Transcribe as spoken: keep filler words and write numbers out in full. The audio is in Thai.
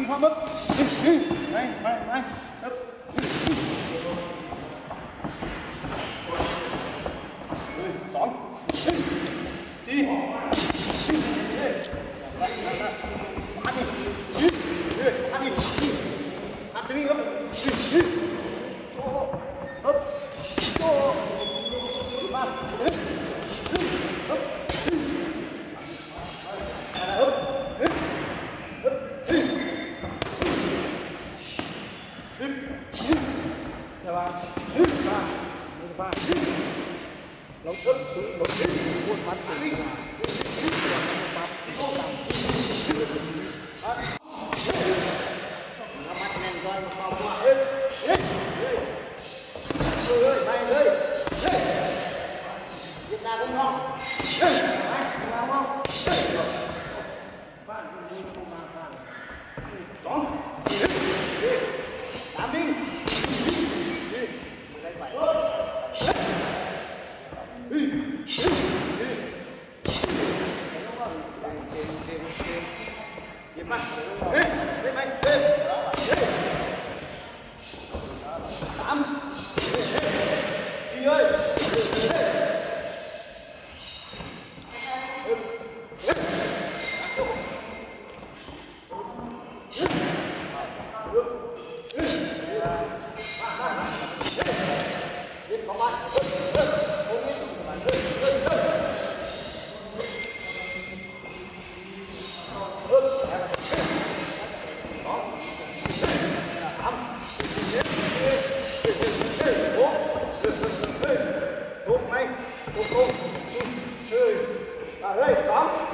วิ่งความมึกไปไปไปอึ๊บสองสี่มาดิมาดิมาดิมาจะวิ่งครับโอ้ฮึบโอ้มาฮึบฮึบฮึบฮึบฮึบฮึบฮึบใช่ป่ะฮึบบ้าไม่บ้าเราฮึบเราฮึบพูดมัดเป็นขนาดมัดต้องตามมัดมัดแน่นก่อนเข้ามาเฮ้ยเฮ้ยเฮ้ยเฮ้ยไปเลยเฮ้ยยึดหน้าผมน้องเฮ้ยไปยึดหน้าผมเฮ้ยบ้านคุณดูเข้ามาบ้านสองสามวิ่งไม่ได้ไปเฮ้ยเฮ้ยเฮ้ยหยิบมาเฮ้ยได้ไหมเฮ้ยเฮ้ยสามสี่เฮ้ยเฮ้ยเฮ้ยสอง